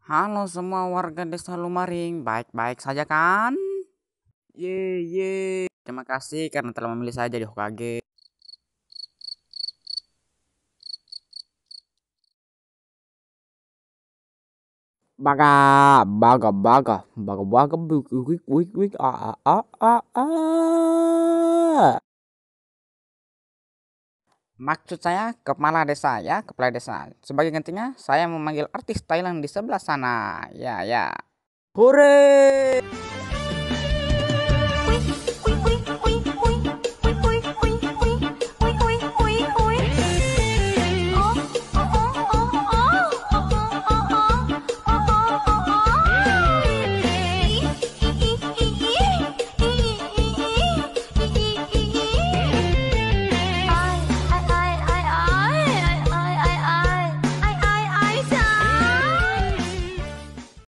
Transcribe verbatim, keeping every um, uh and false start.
Halo semua warga desa Lumaring, baik-baik saja kan? Ye ye. Terima kasih karena telah memilih saya jadi Hokage. Baga, baga, baga, baga, baga, wik, wik, wik, ah, ah, ah, ah. Maksud saya kepala desa ya, kepala desa. Sebagai gantinya, saya memanggil artis Thailand di sebelah sana. Ya, ya. Hore!